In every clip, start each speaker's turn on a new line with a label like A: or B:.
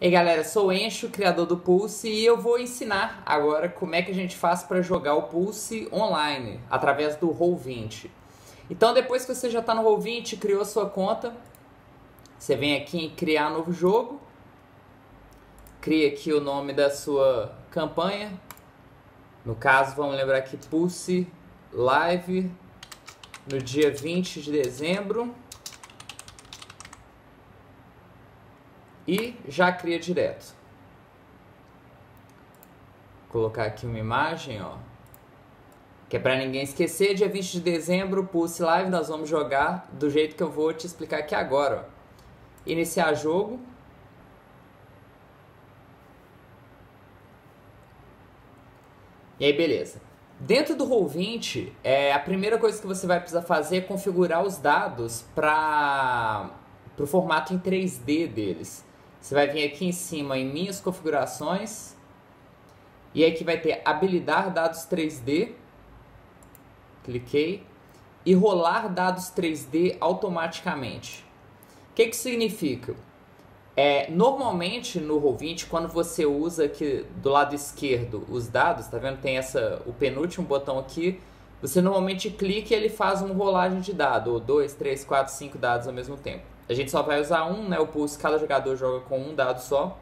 A: Ei galera, sou o Encho, criador do Pulse, e eu vou ensinar agora como é que a gente faz para jogar o Pulse online, através do Roll20. Então depois que você já está no Roll20, criou sua conta, você vem aqui em criar novo jogo, cria aqui o nome da sua campanha, no caso vamos lembrar aqui Pulse Live, no dia 20 de dezembro. E já cria direto. Vou colocar aqui uma imagem, ó. Que é para ninguém esquecer, dia 20 de dezembro, Pulse Live, nós vamos jogar do jeito que eu vou te explicar aqui agora, ó. Iniciar jogo. E aí, beleza. Dentro do Roll20, a primeira coisa que você vai precisar fazer é configurar os dados para o formato em 3D deles. Você vai vir aqui em cima em Minhas Configurações. E aqui vai ter Habilitar Dados 3D. Cliquei. E rolar dados 3D automaticamente. O que isso significa? Normalmente no Roll20, quando você usa aqui do lado esquerdo os dados, tá vendo? Tem o penúltimo botão aqui. Você normalmente clica e ele faz uma rolagem de dado, ou 2, 3, 4, 5 dados ao mesmo tempo. A gente só vai usar um, né? O Pulse, cada jogador joga com um dado só.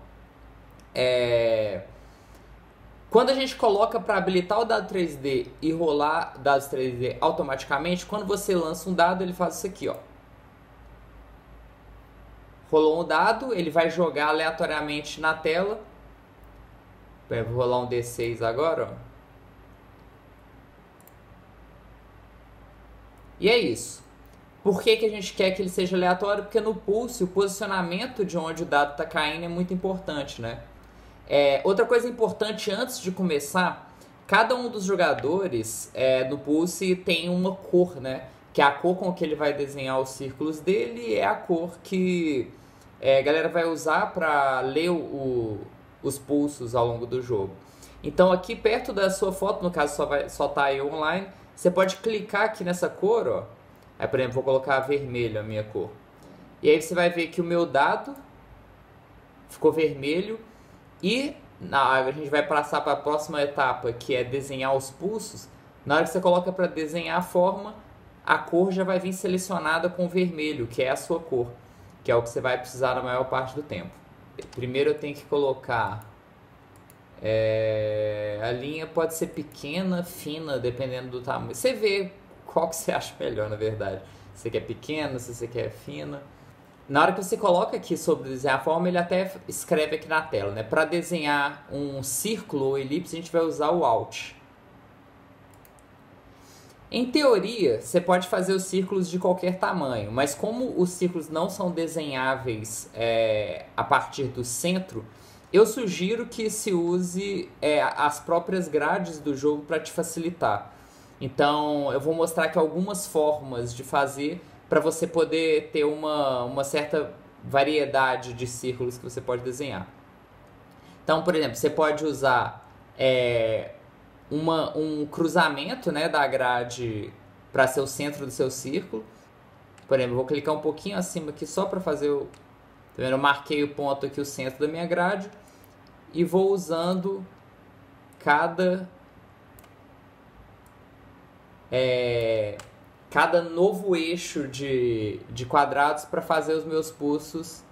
A: Quando a gente coloca para habilitar o dado 3D e rolar dados 3D automaticamente, quando você lança um dado, ele faz isso aqui, ó. Rolou um dado, ele vai jogar aleatoriamente na tela. Vou rolar um D6 agora, ó. E é isso. Por que a gente quer que ele seja aleatório? Porque no Pulse o posicionamento de onde o dado está caindo é muito importante, né? Outra coisa importante antes de começar, cada um dos jogadores no Pulse tem uma cor, né? Que é a cor com que ele vai desenhar os círculos dele e é a cor que a galera vai usar para ler os pulsos ao longo do jogo. Então aqui perto da sua foto, no caso só tá aí online, você pode clicar aqui nessa cor, ó. Aí, por exemplo, vou colocar vermelho a minha cor. E aí você vai ver que o meu dado ficou vermelho. E a gente vai passar para a próxima etapa, que é desenhar os pulsos. Na hora que você coloca para desenhar a forma, a cor já vai vir selecionada com vermelho, que é a sua cor. Que é o que você vai precisar na maior parte do tempo. Primeiro eu tenho que colocar... a linha pode ser pequena, fina, dependendo do tamanho. Você vê qual que você acha melhor, na verdade. Se você quer pequena, se você quer fina. Na hora que você coloca aqui sobre desenhar a forma, ele até escreve aqui na tela, né? Para desenhar um círculo ou elipse, a gente vai usar o Alt. Em teoria, você pode fazer os círculos de qualquer tamanho, mas como os círculos não são desenháveis a partir do centro, eu sugiro que se use as próprias grades do jogo para te facilitar. Então, eu vou mostrar aqui algumas formas de fazer para você poder ter uma certa variedade de círculos que você pode desenhar. Então, por exemplo, você pode usar um cruzamento, né, da grade para ser o centro do seu círculo. Por exemplo, eu vou clicar um pouquinho acima aqui só para fazer o... Tá vendo? Eu marquei o ponto aqui, o centro da minha grade, e vou usando cada novo eixo de quadrados para fazer os meus pulsos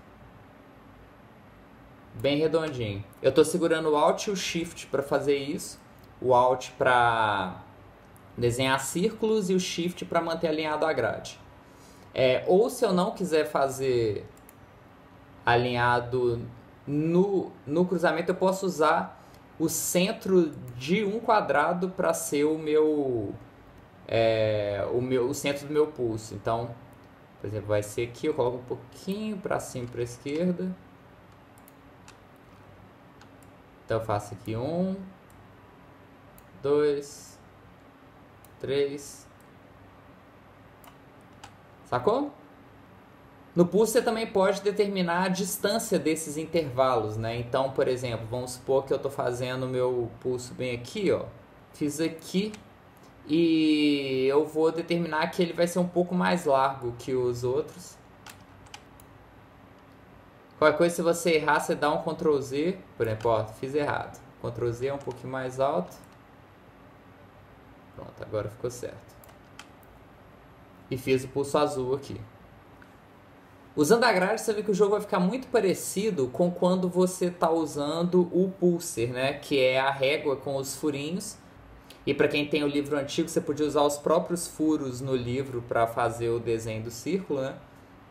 A: bem redondinho. Eu estou segurando o Alt e o Shift para fazer isso. O Alt para desenhar círculos e o Shift para manter alinhado a grade. Ou se eu não quiser fazer alinhado no cruzamento, eu posso usar o centro de um quadrado para ser o centro do meu pulso. Então, por exemplo, vai ser aqui, eu coloco um pouquinho para cima e para a esquerda. Então eu faço aqui 1, 2, 3. Sacou? No pulso você também pode determinar a distância desses intervalos, né? Então, por exemplo, vamos supor que eu estou fazendo o meu pulso bem aqui, ó. Fiz aqui. E eu vou determinar que ele vai ser um pouco mais largo que os outros. Qualquer coisa, se você errar, você dá um Ctrl Z. Por exemplo, ó, fiz errado. Ctrl Z é um pouquinho mais alto. Pronto, agora ficou certo. E fiz o pulso azul aqui. Usando a grade, você vê que o jogo vai ficar muito parecido com quando você está usando o pulser, né? Que é a régua com os furinhos. E para quem tem o livro antigo, você podia usar os próprios furos no livro para fazer o desenho do círculo, né?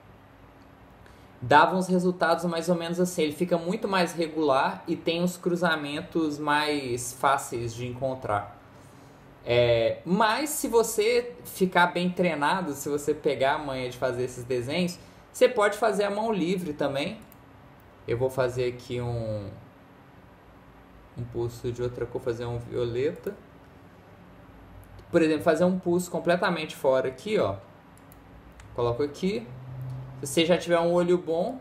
A: Dava uns resultados mais ou menos assim. Ele fica muito mais regular e tem uns cruzamentos mais fáceis de encontrar. Mas se você ficar bem treinado, se você pegar a manha de fazer esses desenhos, você pode fazer a mão livre também. Eu vou fazer aqui um pulso de outra cor, fazer um violeta. Por exemplo, fazer um pulso completamente fora aqui, ó. Coloco aqui. Se você já tiver um olho bom,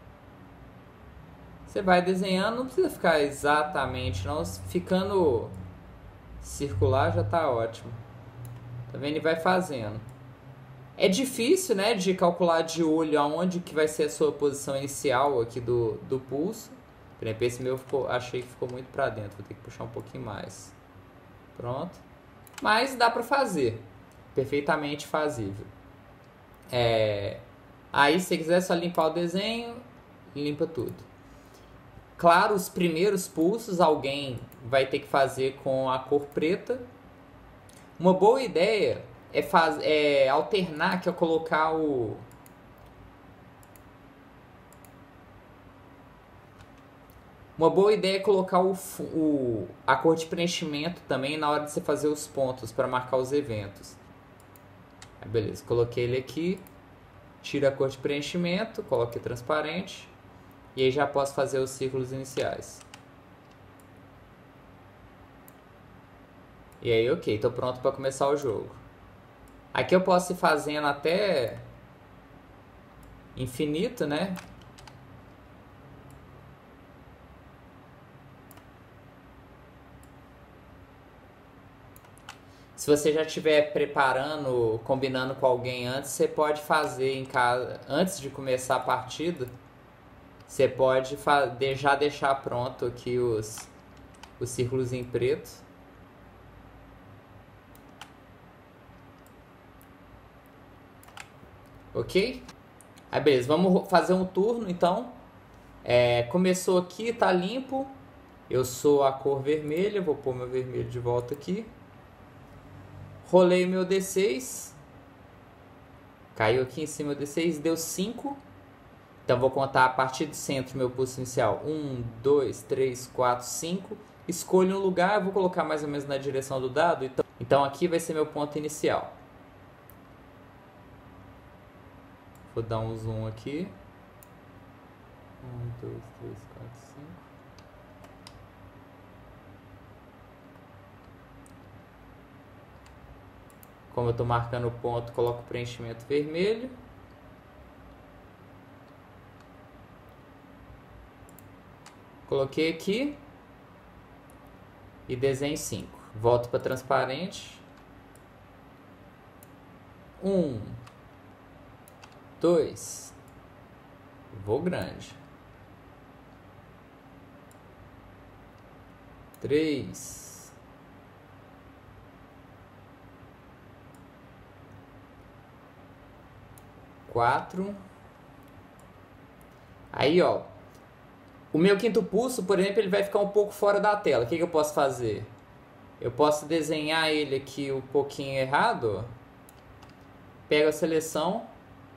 A: você vai desenhando, não precisa ficar exatamente, não. Ficando circular já tá ótimo. Tá vendo? E vai fazendo. É difícil, né, de calcular de olho aonde que vai ser a sua posição inicial aqui do pulso. Por exemplo, esse meu achei que ficou muito pra dentro. Vou ter que puxar um pouquinho mais. Pronto. Mas dá pra fazer. Perfeitamente fazível. Aí, se você quiser só limpar o desenho, limpa tudo. Claro, os primeiros pulsos alguém vai ter que fazer com a cor preta. Uma boa ideia é alternar, que é colocar Uma boa ideia é colocar a cor de preenchimento também na hora de você fazer os pontos para marcar os eventos. Beleza, coloquei ele aqui. Tiro a cor de preenchimento, coloquei transparente. E aí já posso fazer os círculos iniciais. E aí, ok, estou pronto para começar o jogo. Aqui eu posso ir fazendo até infinito, né? Se você já estiver preparando, combinando com alguém antes, você pode fazer em casa, antes de começar a partida, você pode já deixar pronto aqui os círculos em preto. Ok? Aí beleza, vamos fazer um turno então. Começou aqui, tá limpo. Eu sou a cor vermelha, vou pôr meu vermelho de volta aqui. Rolei meu D6. Caiu aqui em cima o D6, deu 5. Então vou contar a partir do centro meu pulso inicial. 1, 2, 3, 4, 5. Escolho um lugar, vou colocar mais ou menos na direção do dado. Então aqui vai ser meu ponto inicial. Vou dar um zoom aqui. 1, 2, 3, 4, 5. Como eu estou marcando o ponto, coloco o preenchimento vermelho. Coloquei aqui. E desenho 5. Volto para transparente. 1, 2. Vou grande. 3. 4. Aí, ó. O meu quinto pulso, por exemplo, ele vai ficar um pouco fora da tela. O que eu posso fazer? Eu posso desenhar ele aqui um pouquinho errado. Pego a seleção.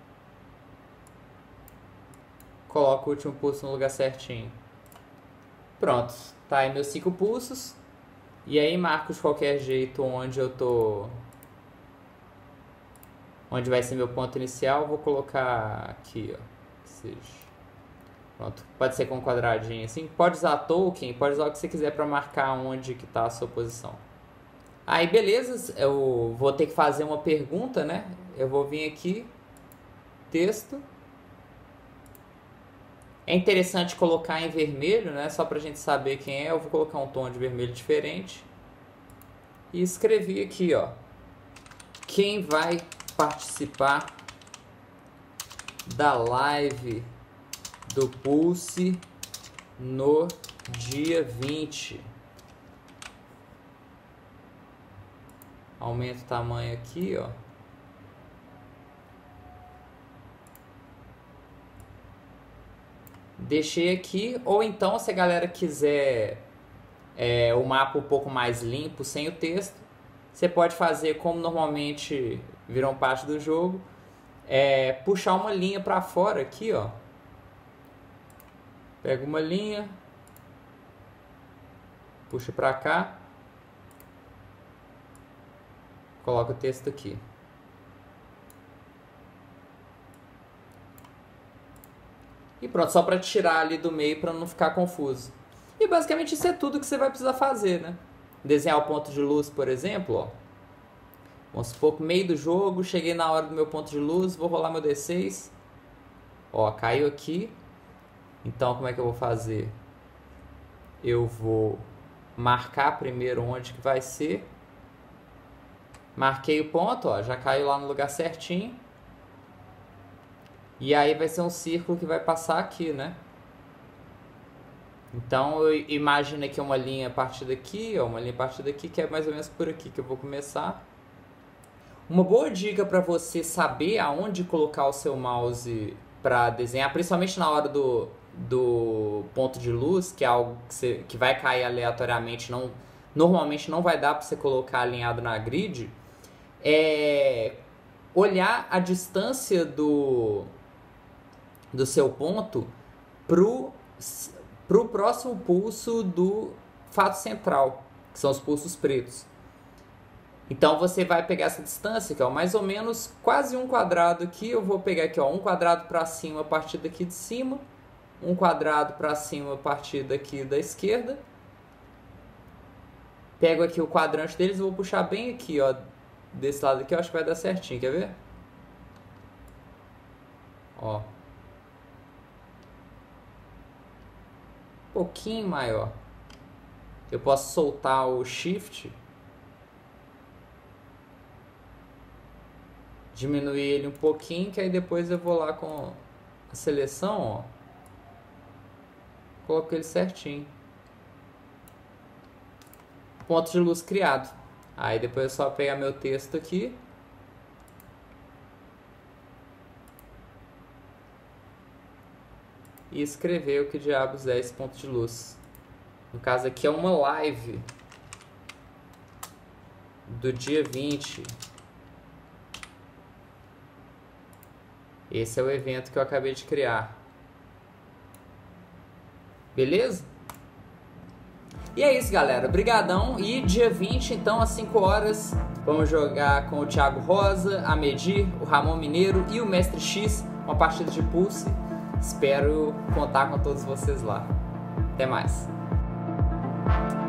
A: Coloco o último pulso no lugar certinho. Pronto. Tá aí meus 5 pulsos. E aí marco de qualquer jeito onde eu tô... Onde vai ser meu ponto inicial, vou colocar aqui, ó. Que seja. Pronto. Pode ser com um quadradinho assim. Pode usar token, pode usar o que você quiser para marcar onde que tá a sua posição. Aí, beleza. Eu vou ter que fazer uma pergunta, né? Eu vou vir aqui. Texto. É interessante colocar em vermelho, né? Só pra gente saber quem é. Eu vou colocar um tom de vermelho diferente. E escrevi aqui, ó. Quem vai participar da live do Pulse no dia 20. Aumenta o tamanho aqui, ó. Deixei aqui, ou então se a galera quiser o mapa um pouco mais limpo, sem o texto, você pode fazer como normalmente viram parte do jogo, puxar uma linha para fora aqui, ó. Pega uma linha, puxa para cá, coloca o texto aqui. E pronto, só para tirar ali do meio para não ficar confuso. E basicamente isso é tudo que você vai precisar fazer, né? Desenhar o ponto de luz, por exemplo, ó. Vamos supor que meio do jogo, cheguei na hora do meu ponto de luz, vou rolar meu D6. Ó, caiu aqui. Então, como é que eu vou fazer? Eu vou marcar primeiro onde que vai ser. Marquei o ponto, ó, já caiu lá no lugar certinho. E aí vai ser um círculo que vai passar aqui, né? Então, eu imagino aqui uma linha a partir daqui, ó, uma linha a partir daqui, que é mais ou menos por aqui que eu vou começar. Uma boa dica para você saber aonde colocar o seu mouse para desenhar, principalmente na hora do ponto de luz, que é algo que vai cair aleatoriamente, normalmente não vai dar para você colocar alinhado na grid, é olhar a distância do seu ponto pro próximo pulso do fato central, que são os pulsos pretos. Então você vai pegar essa distância, que é mais ou menos quase um quadrado aqui. Eu vou pegar aqui, ó, um quadrado para cima a partir daqui de cima, um quadrado para cima a partir daqui da esquerda. Pego aqui o quadrante deles e vou puxar bem aqui, ó, desse lado aqui. Eu acho que vai dar certinho, quer ver? Ó. Um pouquinho maior. Eu posso soltar o Shift, diminuir ele um pouquinho, que aí depois eu vou lá com a seleção, ó, coloco ele certinho. Ponto de luz criado. Aí depois é só pegar meu texto aqui, e escrever o que diabos é esse ponto de luz. No caso aqui é uma live do dia 20. Esse é o evento que eu acabei de criar. Beleza? E é isso, galera. Obrigadão. E dia 20, então, às 5 horas, vamos jogar com o Thiago Rosa, a Medir, o Ramon Mineiro e o Mestre X, uma partida de Pulse. Espero contar com todos vocês lá. Até mais.